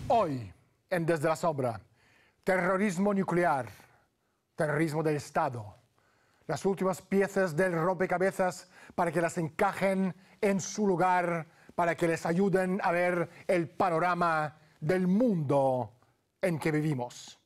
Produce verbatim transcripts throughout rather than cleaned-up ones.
Hoy, en Desde la Sombra, terrorismo nuclear, terrorismo del Estado. Las últimas piezas del rompecabezas para que las encajen en su lugar, para que les ayuden a ver el panorama del mundo en que vivimos.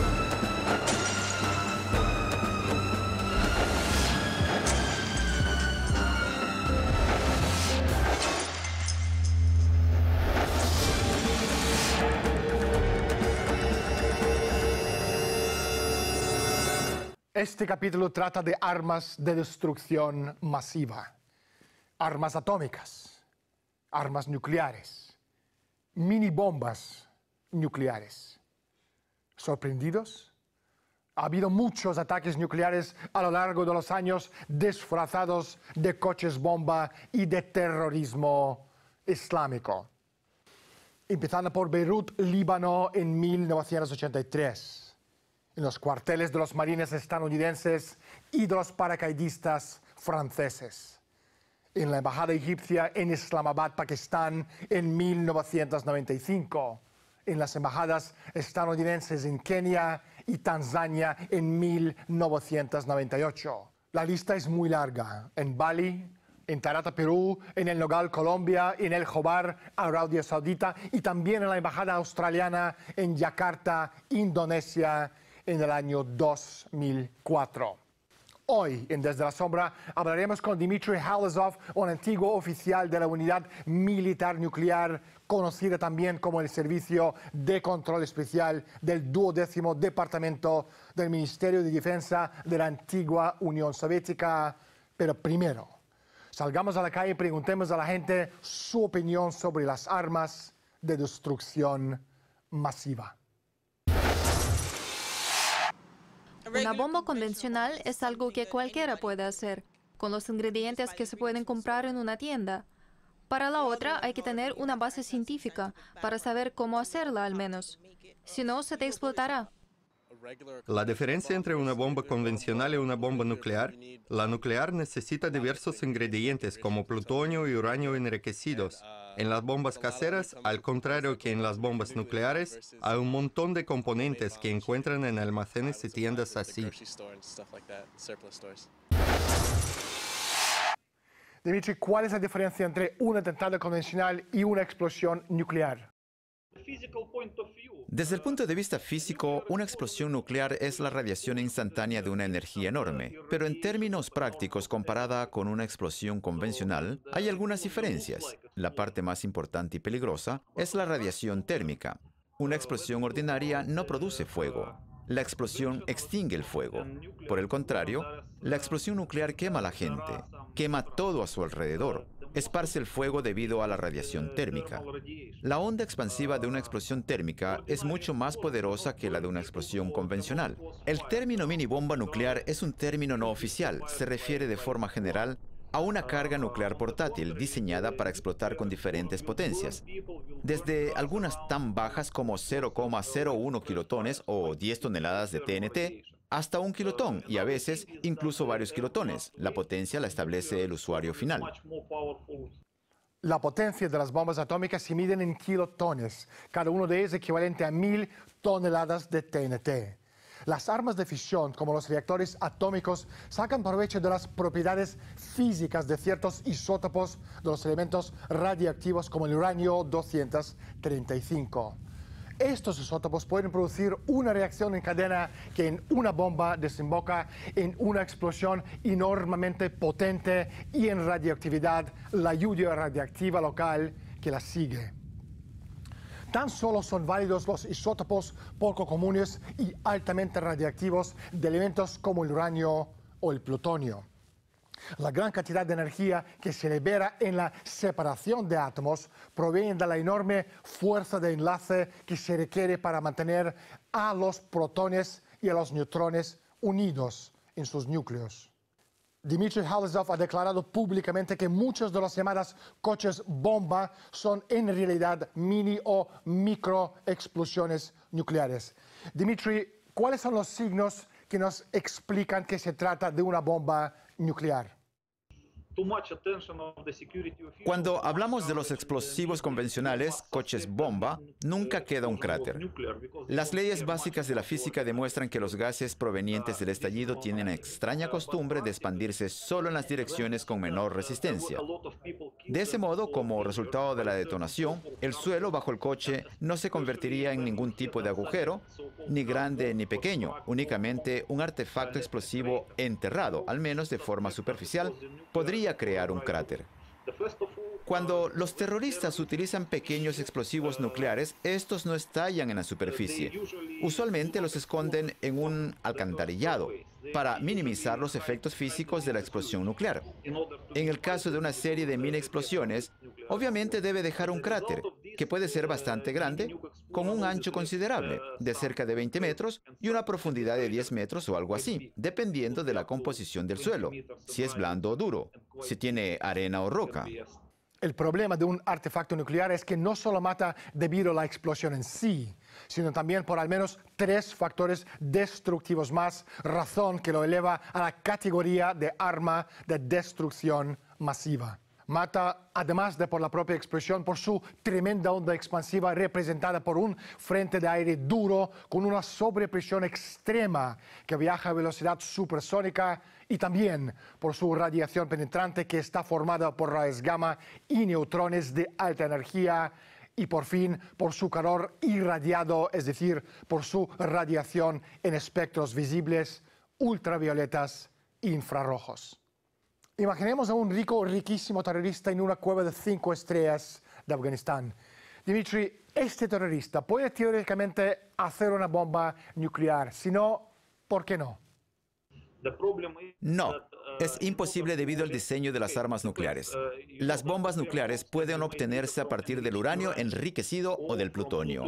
Este capítulo trata de armas de destrucción masiva, armas atómicas, armas nucleares, mini bombas nucleares. ¿Sorprendidos? Ha habido muchos ataques nucleares a lo largo de los años disfrazados de coches bomba y de terrorismo islámico. Empezando por Beirut, Líbano, en mil novecientos ochenta y tres. En los cuarteles de los marines estadounidenses y de los paracaidistas franceses. En la embajada egipcia en Islamabad, Pakistán, en mil novecientos noventa y cinco. En las embajadas estadounidenses en Kenia y Tanzania en mil novecientos noventa y ocho. La lista es muy larga. En Bali, en Tarata, Perú, en El Nogal, Colombia, en El Jobar, Arabia Saudita, y también en la embajada australiana en Yakarta, Indonesia, en el año dos mil cuatro. Hoy, en Desde la Sombra, hablaremos con Dmitry Halazov, un antiguo oficial de la unidad militar nuclear, conocida también como el Servicio de Control Especial del duodécimo Departamento del Ministerio de Defensa de la antigua Unión Soviética. Pero primero, salgamos a la calle y preguntemos a la gente su opinión sobre las armas de destrucción masiva. Una bomba convencional es algo que cualquiera puede hacer, con los ingredientes que se pueden comprar en una tienda. Para la otra hay que tener una base científica para saber cómo hacerla al menos. Si no, se te explotará. La diferencia entre una bomba convencional y una bomba nuclear: la nuclear necesita diversos ingredientes como plutonio y uranio enriquecidos. En las bombas caseras, al contrario que en las bombas nucleares, hay un montón de componentes que encuentran en almacenes y tiendas así. Dmitry, ¿cuál es la diferencia entre un atentado convencional y una explosión nuclear? Desde el punto de vista físico, una explosión nuclear es la radiación instantánea de una energía enorme. Pero en términos prácticos, comparada con una explosión convencional, hay algunas diferencias. La parte más importante y peligrosa es la radiación térmica. Una explosión ordinaria no produce fuego. La explosión extingue el fuego. Por el contrario, la explosión nuclear quema a la gente, quema todo a su alrededor, esparce el fuego debido a la radiación térmica. La onda expansiva de una explosión térmica es mucho más poderosa que la de una explosión convencional. El término mini bomba nuclear es un término no oficial. Se refiere de forma general a una carga nuclear portátil diseñada para explotar con diferentes potencias, desde algunas tan bajas como cero coma cero uno kilotones o diez toneladas de T N T, hasta un kilotón y a veces incluso varios kilotones. La potencia la establece el usuario final. La potencia de las bombas atómicas se miden en kilotones, cada uno de ellos equivalente a mil toneladas de T N T. Las armas de fisión, como los reactores atómicos, sacan provecho de las propiedades físicas de ciertos isótopos de los elementos radiactivos como el uranio doscientos treinta y cinco. Estos isótopos pueden producir una reacción en cadena que en una bomba desemboca en una explosión enormemente potente y en radioactividad, la lluvia radiactiva local que la sigue. Tan solo son válidos los isótopos poco comunes y altamente radiactivos de elementos como el uranio o el plutonio. La gran cantidad de energía que se libera en la separación de átomos proviene de la enorme fuerza de enlace que se requiere para mantener a los protones y a los neutrones unidos en sus núcleos. Dmitry Halazov ha declarado públicamente que muchos de los llamados coches bomba son en realidad mini o micro explosiones nucleares. Dmitry, ¿cuáles son los signos que nos explican que se trata de una bomba nuclear? Cuando hablamos de los explosivos convencionales, coches bomba, nunca queda un cráter. Las leyes básicas de la física demuestran que los gases provenientes del estallido tienen la extraña costumbre de expandirse solo en las direcciones con menor resistencia. De ese modo, como resultado de la detonación, el suelo bajo el coche no se convertiría en ningún tipo de agujero, ni grande ni pequeño, únicamente un artefacto explosivo enterrado, al menos de forma superficial, podría crear un cráter. Cuando los terroristas utilizan pequeños explosivos nucleares, estos no estallan en la superficie. Usualmente los esconden en un alcantarillado para minimizar los efectos físicos de la explosión nuclear. En el caso de una serie de mini explosiones, obviamente debe dejar un cráter, que puede ser bastante grande, con un ancho considerable, de cerca de veinte metros, y una profundidad de diez metros o algo así, dependiendo de la composición del suelo, si es blando o duro, si tiene arena o roca. El problema de un artefacto nuclear es que no solo mata debido a la explosión en sí, sino también por al menos tres factores destructivos más, razón que lo eleva a la categoría de arma de destrucción masiva. Mata, además de por la propia explosión, por su tremenda onda expansiva representada por un frente de aire duro con una sobrepresión extrema que viaja a velocidad supersónica, y también por su radiación penetrante que está formada por rayos gamma y neutrones de alta energía, y por fin por su calor irradiado, es decir, por su radiación en espectros visibles, ultravioletas e infrarrojos. Imaginemos a un rico, riquísimo terrorista en una cueva de cinco estrellas de Afganistán. Dimitri, este terrorista puede teóricamente hacer una bomba nuclear. Si no, ¿por qué no? No, es imposible debido al diseño de las armas nucleares. Las bombas nucleares pueden obtenerse a partir del uranio enriquecido o del plutonio.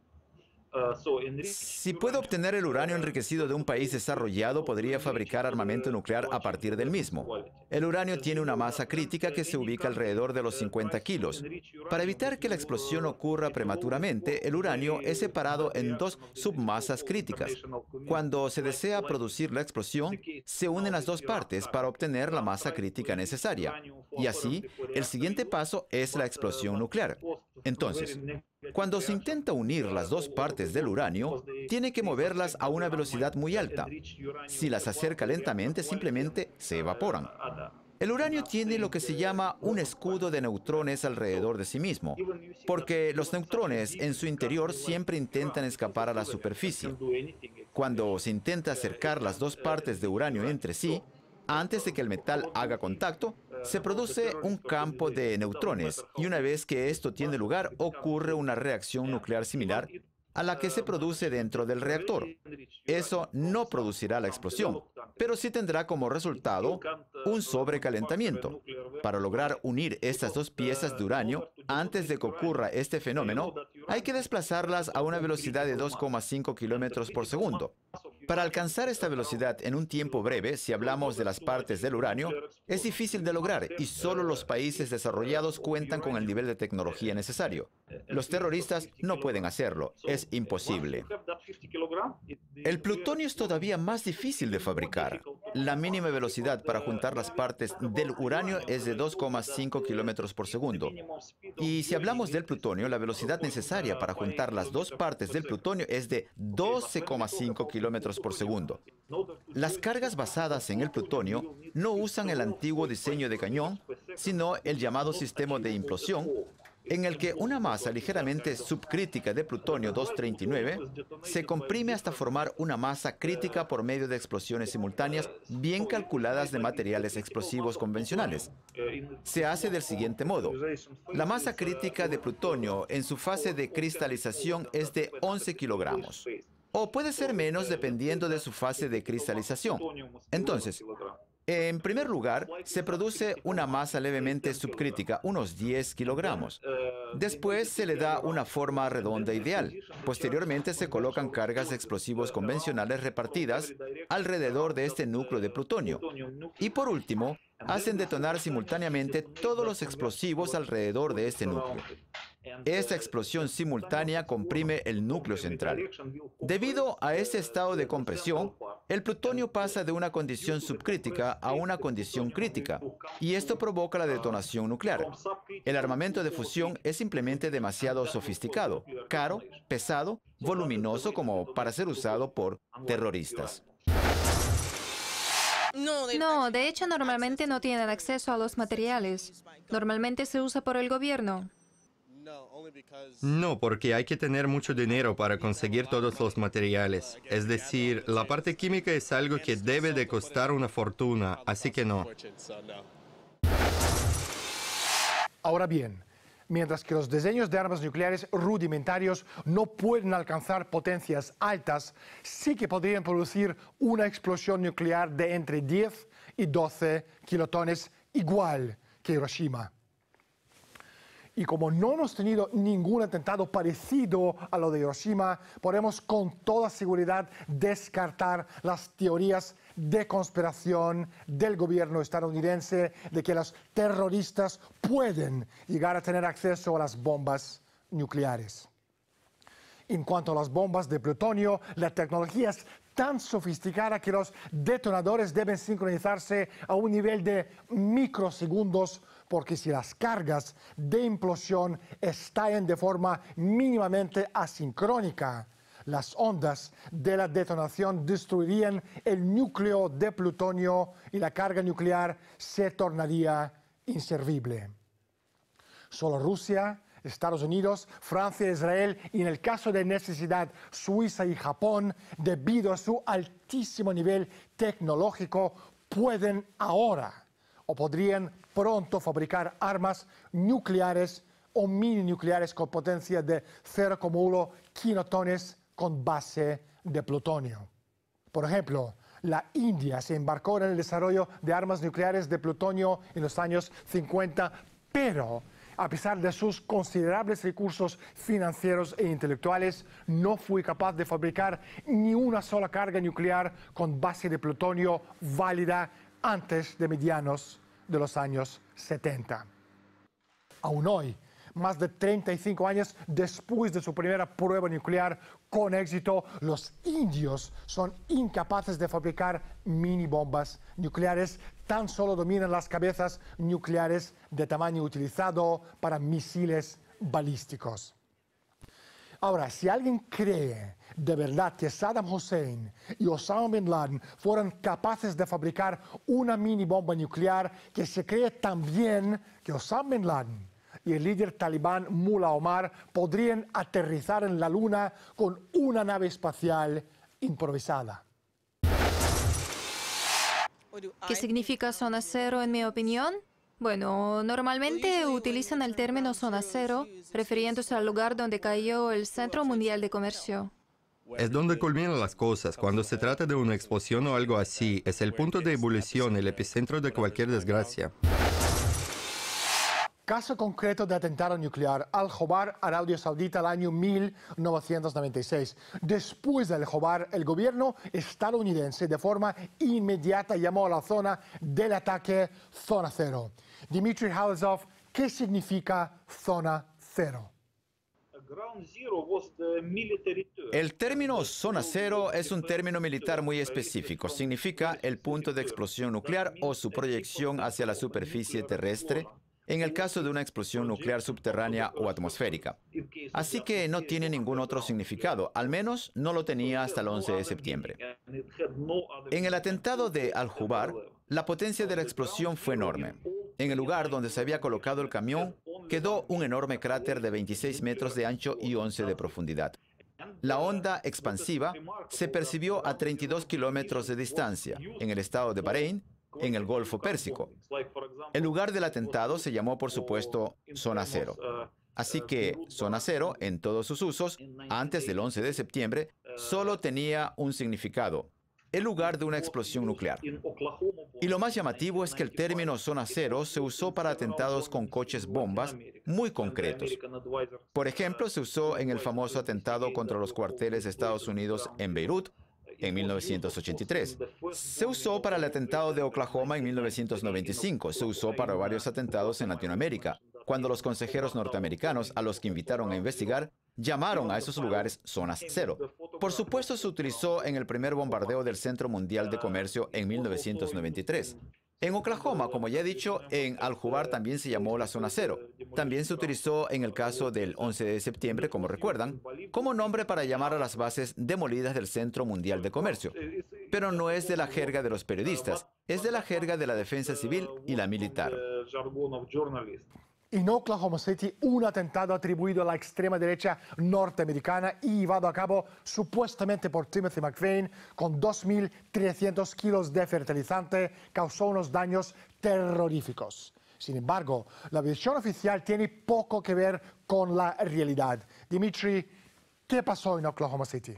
Si puede obtener el uranio enriquecido de un país desarrollado, podría fabricar armamento nuclear a partir del mismo. El uranio tiene una masa crítica que se ubica alrededor de los cincuenta kilos. Para evitar que la explosión ocurra prematuramente, el uranio es separado en dos submasas críticas. Cuando se desea producir la explosión, se unen las dos partes para obtener la masa crítica necesaria. Y así, el siguiente paso es la explosión nuclear. Entonces, cuando se intenta unir las dos partes del uranio, tiene que moverlas a una velocidad muy alta. Si las acerca lentamente, simplemente se evaporan. El uranio tiene lo que se llama un escudo de neutrones alrededor de sí mismo, porque los neutrones en su interior siempre intentan escapar a la superficie. Cuando se intenta acercar las dos partes de uranio entre sí, antes de que el metal haga contacto, se produce un campo de neutrones, y una vez que esto tiene lugar, ocurre una reacción nuclear similar a la que se produce dentro del reactor. Eso no producirá la explosión, pero sí tendrá como resultado un sobrecalentamiento. Para lograr unir estas dos piezas de uranio, antes de que ocurra este fenómeno, hay que desplazarlas a una velocidad de dos coma cinco kilómetros por segundo. Para alcanzar esta velocidad en un tiempo breve, si hablamos de las partes del uranio, es difícil de lograr y solo los países desarrollados cuentan con el nivel de tecnología necesario. Los terroristas no pueden hacerlo, es imposible. El plutonio es todavía más difícil de fabricar. La mínima velocidad para juntar las partes del uranio es de dos coma cinco kilómetros por segundo. Y si hablamos del plutonio, la velocidad necesaria para juntar las dos partes del plutonio es de doce coma cinco kilómetros por segundo. Las cargas basadas en el plutonio no usan el antiguo diseño de cañón, sino el llamado sistema de implosión, en el que una masa ligeramente subcrítica de plutonio doscientos treinta y nueve se comprime hasta formar una masa crítica por medio de explosiones simultáneas bien calculadas de materiales explosivos convencionales. Se hace del siguiente modo. La masa crítica de plutonio en su fase de cristalización es de once kilogramos. O puede ser menos dependiendo de su fase de cristalización. Entonces, en primer lugar, se produce una masa levemente subcrítica, unos diez kilogramos. Después se le da una forma redonda ideal. Posteriormente se colocan cargas de explosivos convencionales repartidas alrededor de este núcleo de plutonio. Y por último, hacen detonar simultáneamente todos los explosivos alrededor de este núcleo. Esta explosión simultánea comprime el núcleo central. Debido a este estado de compresión, el plutonio pasa de una condición subcrítica a una condición crítica, y esto provoca la detonación nuclear. El armamento de fusión es simplemente demasiado sofisticado, caro, pesado, voluminoso como para ser usado por terroristas. No, de hecho normalmente no tienen acceso a los materiales. Normalmente se usa por el gobierno. No, porque hay que tener mucho dinero para conseguir todos los materiales. Es decir, la parte química es algo que debe de costar una fortuna, así que no. Ahora bien, mientras que los diseños de armas nucleares rudimentarios no pueden alcanzar potencias altas, sí que podrían producir una explosión nuclear de entre diez y doce kilotones, igual que Hiroshima. Y como no hemos tenido ningún atentado parecido a lo de Hiroshima, podemos con toda seguridad descartar las teorías de conspiración del gobierno estadounidense de que los terroristas pueden llegar a tener acceso a las bombas nucleares. En cuanto a las bombas de plutonio, la tecnología es tan sofisticada que los detonadores deben sincronizarse a un nivel de microsegundos, porque si las cargas de implosión estallan de forma mínimamente asincrónica, las ondas de la detonación destruirían el núcleo de plutonio y la carga nuclear se tornaría inservible. Solo Rusia, Estados Unidos, Francia, Israel y en el caso de necesidad Suiza y Japón, debido a su altísimo nivel tecnológico, pueden ahora o podrían pronto fabricar armas nucleares o mini nucleares con potencia de cero coma uno kilotones con base de plutonio. Por ejemplo, la India se embarcó en el desarrollo de armas nucleares de plutonio en los años cincuenta, pero a pesar de sus considerables recursos financieros e intelectuales, no fue capaz de fabricar ni una sola carga nuclear con base de plutonio válida antes de medianos de los años setenta. Aún hoy, más de treinta y cinco años después de su primera prueba nuclear con éxito, los indios son incapaces de fabricar mini bombas nucleares, tan solo dominan las cabezas nucleares de tamaño utilizado para misiles balísticos. Ahora, si alguien cree de verdad que Saddam Hussein y Osama Bin Laden fueron capaces de fabricar una mini bomba nuclear, que se cree también que Osama Bin Laden y el líder talibán Mullah Omar podrían aterrizar en la Luna con una nave espacial improvisada. ¿Qué significa zona cero en mi opinión? Bueno, normalmente utilizan el término zona cero refiriéndose al lugar donde cayó el Centro Mundial de Comercio. Es donde culminan las cosas. Cuando se trata de una explosión o algo así, es el punto de ebullición, el epicentro de cualquier desgracia. Caso concreto de atentado nuclear, Al-Khobar, Arabia Saudita, el año mil novecientos noventa y seis. Después del Khobar, el gobierno estadounidense de forma inmediata llamó a la zona del ataque Zona Cero. Dmitry Halazov, ¿qué significa Zona Cero? El término zona cero es un término militar muy específico. Significa el punto de explosión nuclear o su proyección hacia la superficie terrestre, en el caso de una explosión nuclear subterránea o atmosférica. Así que no tiene ningún otro significado, al menos no lo tenía hasta el once de septiembre. En el atentado de Al-Khobar, la potencia de la explosión fue enorme. En el lugar donde se había colocado el camión, quedó un enorme cráter de veintiséis metros de ancho y once de profundidad. La onda expansiva se percibió a treinta y dos kilómetros de distancia, en el estado de Bahrein, en el Golfo Pérsico. El lugar del atentado se llamó, por supuesto, Zona Cero. Así que Zona Cero, en todos sus usos, antes del once de septiembre, solo tenía un significado: el lugar de una explosión nuclear. Y lo más llamativo es que el término Zona Cero se usó para atentados con coches bombas muy concretos. Por ejemplo, se usó en el famoso atentado contra los cuarteles de Estados Unidos en Beirut, en mil novecientos ochenta y tres. Se usó para el atentado de Oklahoma en mil novecientos noventa y cinco. Se usó para varios atentados en Latinoamérica. cuando los consejeros norteamericanos a los que invitaron a investigar llamaron a esos lugares zonas cero. Por supuesto, se utilizó en el primer bombardeo del Centro Mundial de Comercio en mil novecientos noventa y tres. En Oklahoma, como ya he dicho, en Al-Jubar también se llamó la zona cero. También se utilizó en el caso del once de septiembre, como recuerdan, como nombre para llamar a las bases demolidas del Centro Mundial de Comercio. Pero no es de la jerga de los periodistas, es de la jerga de la defensa civil y la militar. En Oklahoma City, un atentado atribuido a la extrema derecha norteamericana y llevado a cabo supuestamente por Timothy McVeigh con dos mil trescientos kilos de fertilizante causó unos daños terroríficos. Sin embargo, la versión oficial tiene poco que ver con la realidad. Dimitri, ¿qué pasó en Oklahoma City?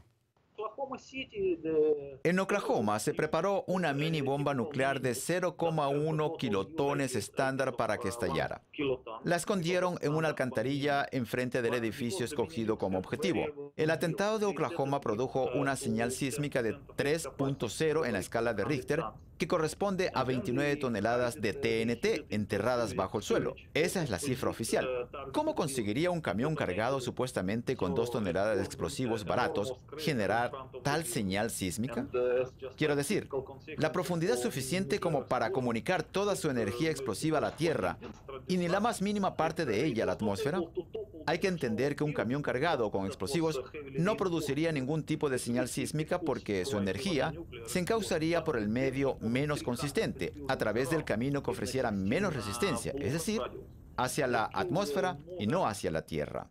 En Oklahoma se preparó una mini bomba nuclear de cero coma uno kilotones estándar para que estallara. La escondieron en una alcantarilla enfrente del edificio escogido como objetivo. El atentado de Oklahoma produjo una señal sísmica de tres punto cero en la escala de Richter, que corresponde a veintinueve toneladas de T N T enterradas bajo el suelo. Esa es la cifra oficial. ¿Cómo conseguiría un camión cargado supuestamente con dos toneladas de explosivos baratos generar tal señal sísmica? Quiero decir, la profundidad suficiente como para comunicar toda su energía explosiva a la Tierra y ni la más mínima parte de ella a la atmósfera. Hay que entender que un camión cargado con explosivos no produciría ningún tipo de señal sísmica porque su energía se encauzaría por el medio menos consistente, a través del camino que ofreciera menos resistencia, es decir, hacia la atmósfera y no hacia la Tierra.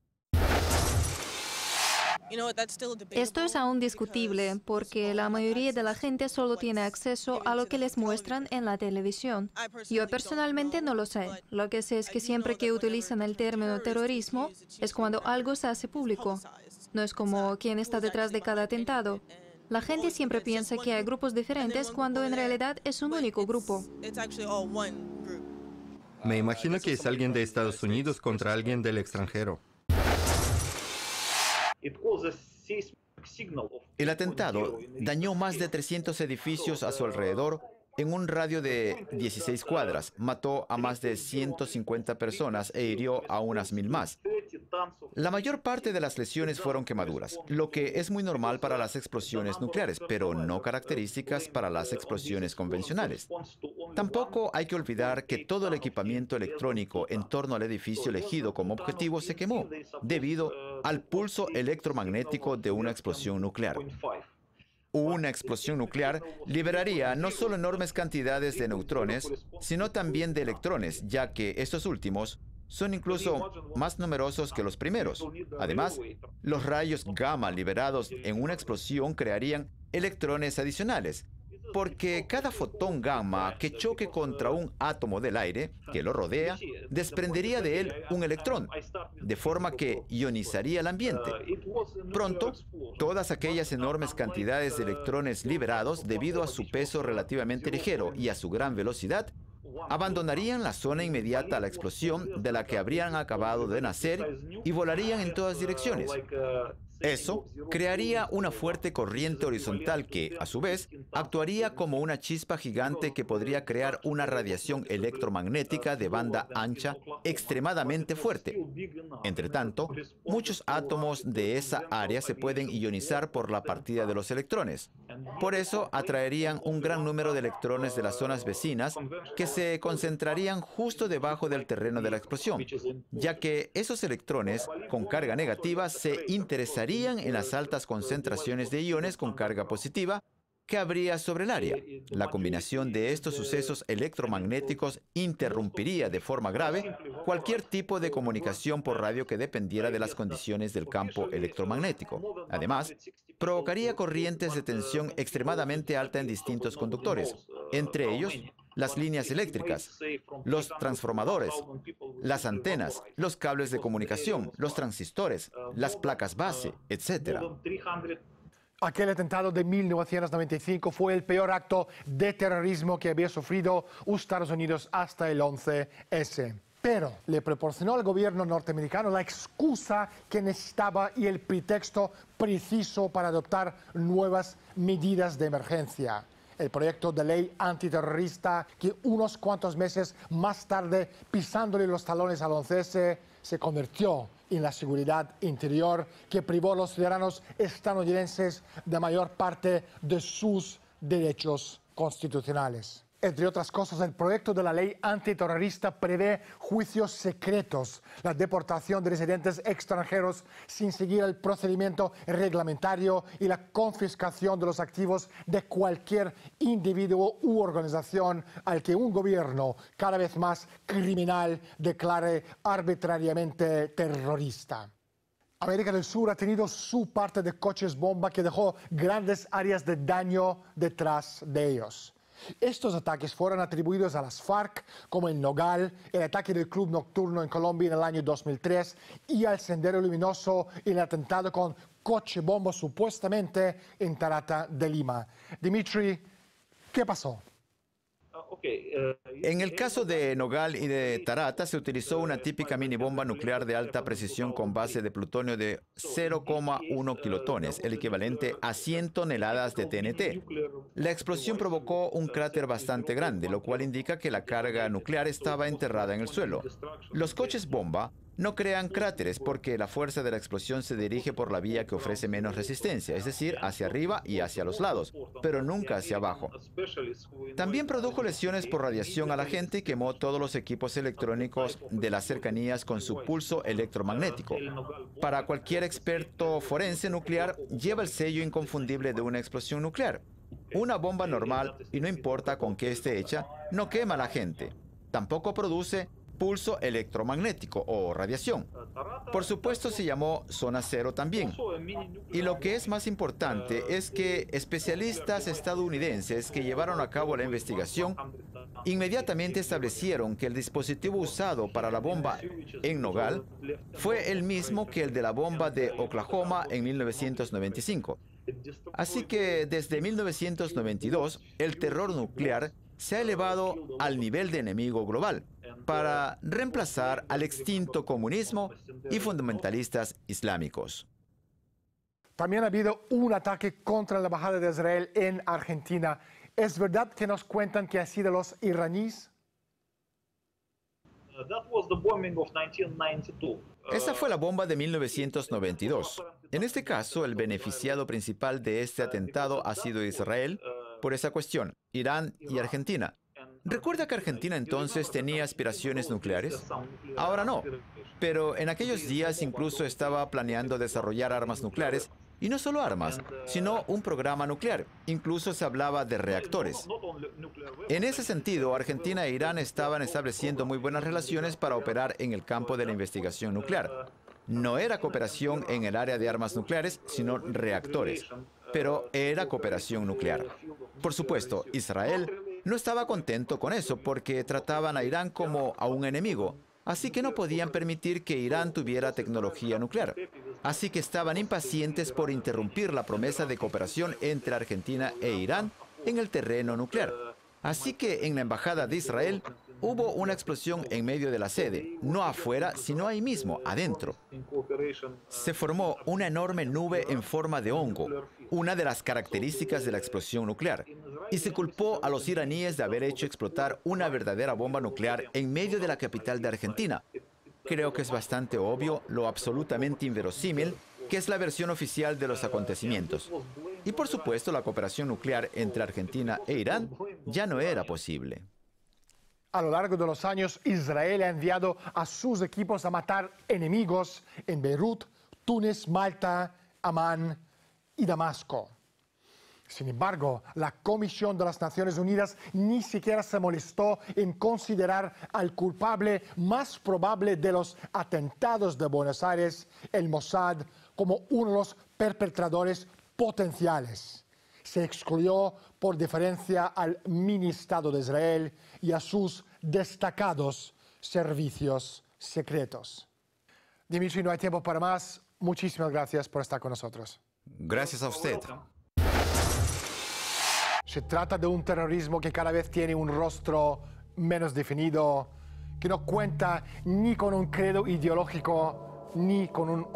Esto es aún discutible porque la mayoría de la gente solo tiene acceso a lo que les muestran en la televisión. Yo personalmente no lo sé. Lo que sé es que siempre que utilizan el término terrorismo es cuando algo se hace público. No es como quién está detrás de cada atentado. La gente siempre piensa que hay grupos diferentes cuando en realidad es un único grupo. Me imagino que es alguien de Estados Unidos contra alguien del extranjero. El atentado dañó más de trescientos edificios a su alrededor en un radio de dieciséis cuadras, mató a más de ciento cincuenta personas e hirió a unas mil más. La mayor parte de las lesiones fueron quemaduras, lo que es muy normal para las explosiones nucleares, pero no características para las explosiones convencionales. Tampoco hay que olvidar que todo el equipamiento electrónico en torno al edificio elegido como objetivo se quemó, debido al pulso electromagnético de una explosión nuclear. Una explosión nuclear liberaría no solo enormes cantidades de neutrones, sino también de electrones, ya que estos últimos son incluso más numerosos que los primeros. Además, los rayos gamma liberados en una explosión crearían electrones adicionales, porque cada fotón gamma que choque contra un átomo del aire que lo rodea, desprendería de él un electrón, de forma que ionizaría el ambiente. Pronto, todas aquellas enormes cantidades de electrones liberados, debido a su peso relativamente ligero y a su gran velocidad, abandonarían la zona inmediata a la explosión de la que habrían acabado de nacer y volarían en todas direcciones. Eso crearía una fuerte corriente horizontal que, a su vez, actuaría como una chispa gigante que podría crear una radiación electromagnética de banda ancha extremadamente fuerte. Entre tanto, muchos átomos de esa área se pueden ionizar por la partida de los electrones. Por eso, atraerían un gran número de electrones de las zonas vecinas que se concentrarían justo debajo del terreno de la explosión, ya que esos electrones con carga negativa se interesarían en las altas concentraciones de iones con carga positiva que habría sobre el área. La combinación de estos sucesos electromagnéticos interrumpiría de forma grave cualquier tipo de comunicación por radio que dependiera de las condiciones del campo electromagnético. Además, provocaría corrientes de tensión extremadamente alta en distintos conductores, entre ellos las líneas eléctricas, los transformadores, las antenas, los cables de comunicación, los transistores, las placas base, etcétera. Aquel atentado de mil novecientos noventa y cinco fue el peor acto de terrorismo que había sufrido Estados Unidos hasta el once ese. Pero le proporcionó al gobierno norteamericano la excusa que necesitaba y el pretexto preciso para adoptar nuevas medidas de emergencia. el proyecto de ley antiterrorista que unos cuantos meses más tarde, pisándole los talones al once ese, se convirtió en la seguridad interior que privó a los ciudadanos estadounidenses de mayor parte de sus derechos constitucionales. Entre otras cosas, el proyecto de la ley antiterrorista prevé juicios secretos, la deportación de residentes extranjeros sin seguir el procedimiento reglamentario y la confiscación de los activos de cualquier individuo u organización al que un gobierno cada vez más criminal declare arbitrariamente terrorista. América del Sur ha tenido su parte de coches bomba que dejó grandes áreas de daño detrás de ellos. Estos ataques fueron atribuidos a las FARC, como en Nogal, el ataque del Club Nocturno en Colombia en el año dos mil tres, y al Sendero Luminoso y el atentado con coche bomba supuestamente en Tarata de Lima. Dimitri, ¿qué pasó? En el caso de Nogal y de Tarata se utilizó una típica minibomba nuclear de alta precisión con base de plutonio de cero coma uno kilotones, el equivalente a cien toneladas de T N T. La explosión provocó un cráter bastante grande, lo cual indica que la carga nuclear estaba enterrada en el suelo. Los coches bomba no crean cráteres porque la fuerza de la explosión se dirige por la vía que ofrece menos resistencia, es decir, hacia arriba y hacia los lados, pero nunca hacia abajo. También produjo lesiones por radiación a la gente y quemó todos los equipos electrónicos de las cercanías con su pulso electromagnético. Para cualquier experto forense nuclear, lleva el sello inconfundible de una explosión nuclear. Una bomba normal, y no importa con qué esté hecha, no quema a la gente. Tampoco produce pulso electromagnético o radiación. Por supuesto, se llamó zona cero también. Y lo que es más importante es que especialistas estadounidenses que llevaron a cabo la investigación inmediatamente establecieron que el dispositivo usado para la bomba en Nogal fue el mismo que el de la bomba de Oklahoma en mil novecientos noventa y cinco. Así que desde mil novecientos noventa y dos, el terror nuclear se ha elevado al nivel de enemigo global para reemplazar al extinto comunismo y fundamentalistas islámicos. También ha habido un ataque contra la embajada de Israel en Argentina. ¿Es verdad que nos cuentan que ha sido los iraníes? Esta fue la bomba de mil novecientos noventa y dos. En este caso, el beneficiado principal de este atentado ha sido Israel por esa cuestión, Irán y Argentina. ¿Recuerda que Argentina entonces tenía aspiraciones nucleares? Ahora no, pero en aquellos días incluso estaba planeando desarrollar armas nucleares, y no solo armas, sino un programa nuclear. Incluso se hablaba de reactores. En ese sentido, Argentina e Irán estaban estableciendo muy buenas relaciones para operar en el campo de la investigación nuclear. No era cooperación en el área de armas nucleares, sino reactores, pero era cooperación nuclear. Por supuesto, Israel no estaba contento con eso porque trataban a Irán como a un enemigo, así que no podían permitir que Irán tuviera tecnología nuclear. Así que estaban impacientes por interrumpir la promesa de cooperación entre Argentina e Irán en el terreno nuclear. Así que en la embajada de Israel hubo una explosión en medio de la sede, no afuera, sino ahí mismo, adentro. Se formó una enorme nube en forma de hongo, una de las características de la explosión nuclear, y se culpó a los iraníes de haber hecho explotar una verdadera bomba nuclear en medio de la capital de Argentina. Creo que es bastante obvio, lo absolutamente inverosímil, que es la versión oficial de los acontecimientos. Y por supuesto, la cooperación nuclear entre Argentina e Irán ya no era posible. A lo largo de los años, Israel ha enviado a sus equipos a matar enemigos en Beirut, Túnez, Malta, Amán y Damasco. Sin embargo, la Comisión de las Naciones Unidas ni siquiera se molestó en considerar al culpable más probable de los atentados de Buenos Aires, el Mossad, como uno de los perpetradores potenciales. Se excluyó por deferencia al mini Estado de Israel y a sus destacados servicios secretos. Dimitri, no hay tiempo para más. Muchísimas gracias por estar con nosotros. Gracias a usted. Se trata de un terrorismo que cada vez tiene un rostro menos definido, que no cuenta ni con un credo ideológico ni con un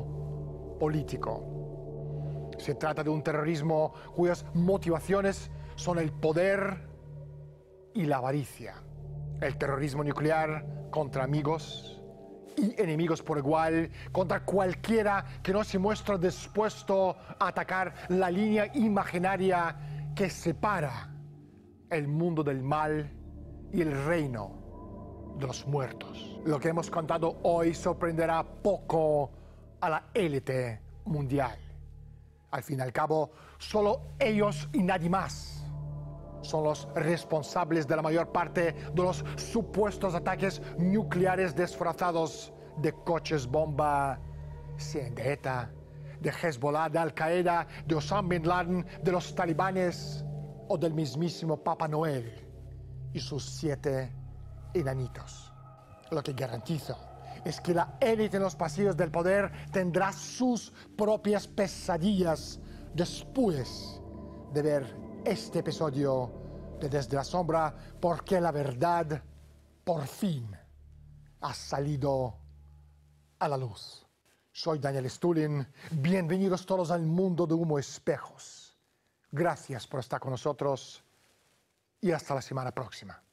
objetivo político. Se trata de un terrorismo cuyas motivaciones son el poder y la avaricia. El terrorismo nuclear contra amigos y enemigos por igual, contra cualquiera que no se muestra dispuesto a atacar la línea imaginaria que separa el mundo del mal y el reino de los muertos. Lo que hemos contado hoy sorprenderá poco a la élite mundial. Al fin y al cabo, solo ellos y nadie más son los responsables de la mayor parte de los supuestos ataques nucleares disfrazados de coches bomba, sean de ETA, de Hezbollah, de Al-Qaeda, de Osama Bin Laden, de los talibanes o del mismísimo Papá Noel y sus siete enanitos. Lo que garantizo es que la élite en los pasillos del poder tendrá sus propias pesadillas después de ver este episodio de Desde la Sombra, porque la verdad por fin ha salido a la luz. Soy Daniel Stulin. Bienvenidos todos al mundo de Humo Espejos. Gracias por estar con nosotros y hasta la semana próxima.